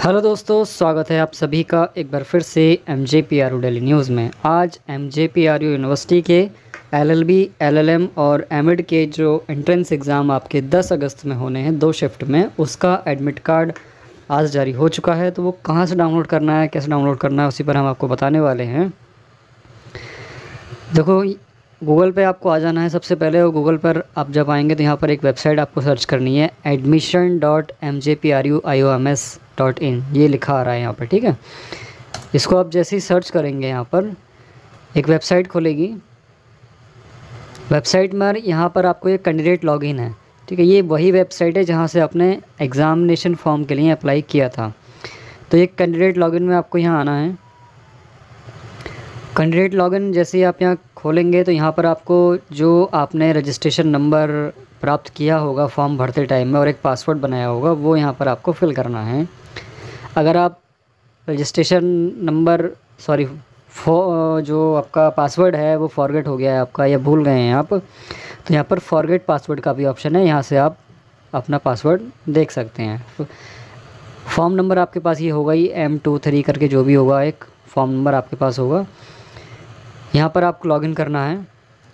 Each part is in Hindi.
हेलो दोस्तों, स्वागत है आप सभी का एक बार फिर से MJPRU डेली न्यूज़ में। आज MJPRU यूनिवर्सिटी के LLB, LLM और एमएड के जो एंट्रेंस एग्ज़ाम आपके 10 अगस्त में होने हैं 2 शिफ्ट में, उसका एडमिट कार्ड आज जारी हो चुका है। तो वो कहाँ से डाउनलोड करना है, कैसे डाउनलोड करना है, उसी पर हम आपको बताने वाले हैं। देखो, गूगल पे आपको आ जाना है। सबसे पहले वो गूगल पर आप जब आएंगे तो यहाँ पर एक वेबसाइट आपको सर्च करनी है, admission.mjpruioms.in, ये लिखा आ रहा है यहाँ पर, ठीक है। इसको आप जैसे ही सर्च करेंगे यहाँ पर एक वेबसाइट खुलेगी। वेबसाइट में यहाँ पर आपको एक कैंडिडेट लॉगिन है, ठीक है। ये वही वेबसाइट है जहाँ से आपने एग्ज़ामिनेशन फॉर्म के लिए अप्लाई किया था। तो एक कैंडिडेट लॉगिन में आपको यहाँ आना है। कैंडिडेट लॉगिन जैसे ही आप यहाँ खोलेंगे तो यहाँ पर आपको जो आपने रजिस्ट्रेशन नंबर प्राप्त किया होगा फॉर्म भरते टाइम में और एक पासवर्ड बनाया होगा, वो यहाँ पर आपको फिल करना है। अगर आप रजिस्ट्रेशन नंबर जो आपका पासवर्ड है वो फॉरगेट हो गया है आपका, या भूल गए हैं आप, तो यहाँ पर फॉरगेट पासवर्ड का भी ऑप्शन है। यहाँ से आप अपना पासवर्ड देख सकते हैं। फॉर्म नंबर आपके पास ये होगा ही M23 करके, जो भी होगा एक फॉर्म नंबर आपके पास होगा। यहाँ पर आपको लॉगिन करना है।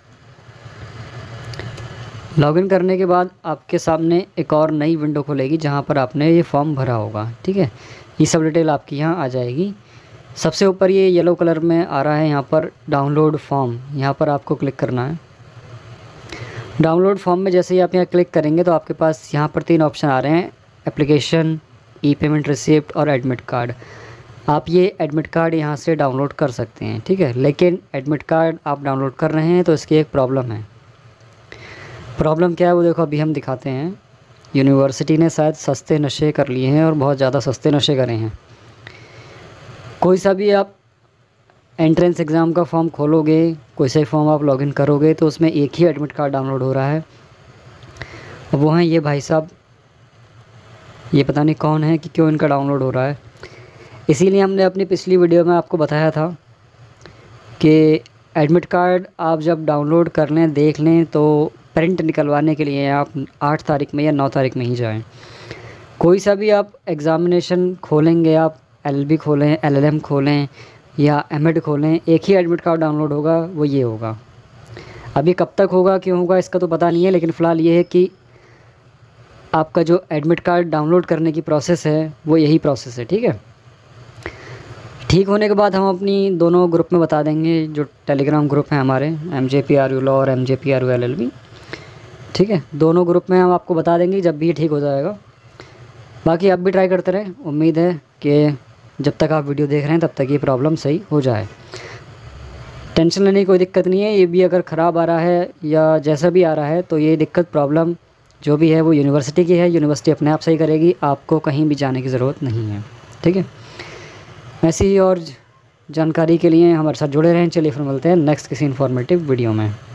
लॉगिन करने के बाद आपके सामने एक और नई विंडो खुलेगी जहाँ पर आपने ये फॉर्म भरा होगा, ठीक है। ये सब डिटेल आपकी यहाँ आ जाएगी। सबसे ऊपर ये येलो कलर में आ रहा है यहाँ पर डाउनलोड फॉर्म, यहाँ पर आपको क्लिक करना है। डाउनलोड फॉर्म में जैसे ही आप यहाँ क्लिक करेंगे तो आपके पास यहाँ पर 3 ऑप्शन आ रहे हैं, एप्लीकेशन, ई पेमेंट रिसिप्ट और एडमिट कार्ड। आप ये एडमिट कार्ड यहाँ से डाउनलोड कर सकते हैं, ठीक है। लेकिन एडमिट कार्ड आप डाउनलोड कर रहे हैं तो इसकी एक प्रॉब्लम है। प्रॉब्लम क्या है वो देखो, अभी हम दिखाते हैं। यूनिवर्सिटी ने शायद सस्ते नशे कर लिए हैं और बहुत ज़्यादा सस्ते नशे करे हैं। कोई सा भी आप एंट्रेंस एग्ज़ाम का फॉर्म खोलोगे, कोई सा फॉर्म आप लॉगिन करोगे तो उसमें एक ही एडमिट कार्ड डाउनलोड हो रहा है। वो हैं ये भाई साहब, ये पता नहीं कौन है कि क्यों इनका डाउनलोड हो रहा है। इसीलिए हमने अपनी पिछली वीडियो में आपको बताया था कि एडमिट कार्ड आप जब डाउनलोड कर लें, देख लें, तो प्रिंट निकलवाने के लिए आप 8 तारीख में या 9 तारीख में ही जाएं। कोई सा भी आप एग्ज़ामिनेशन खोलेंगे, आप LLB खोलें, LLM खोलें या एमएड खोलें, एक ही एडमिट कार्ड डाउनलोड होगा, वो ये होगा। अभी कब तक होगा, क्यों होगा, इसका तो पता नहीं है, लेकिन फ़िलहाल ये है कि आपका जो एडमिट कार्ड डाउनलोड करने की प्रोसेस है वो यही प्रोसेस है, ठीक है। ठीक होने के बाद हम अपनी दोनों ग्रुप में बता देंगे, जो टेलीग्राम ग्रुप है हमारे, MJPRU लॉ और MJPRU LLB, ठीक है। दोनों ग्रुप में हम आपको बता देंगे जब भी ये ठीक हो जाएगा। बाकी आप भी ट्राई करते रहें। उम्मीद है कि जब तक आप वीडियो देख रहे हैं तब तक ये प्रॉब्लम सही हो जाए। टेंशन लेने की कोई दिक्कत नहीं है। ये भी अगर ख़राब आ रहा है या जैसा भी आ रहा है तो ये दिक्कत, प्रॉब्लम जो भी है वो यूनिवर्सिटी की है। यूनिवर्सिटी अपने आप सही करेगी, आपको कहीं भी जाने की ज़रूरत नहीं है, ठीक है। ऐसी ही और जानकारी के लिए हमारे साथ जुड़े रहें। चलिए फिर मिलते हैं नेक्स्ट किसी इन्फॉर्मेटिव वीडियो में।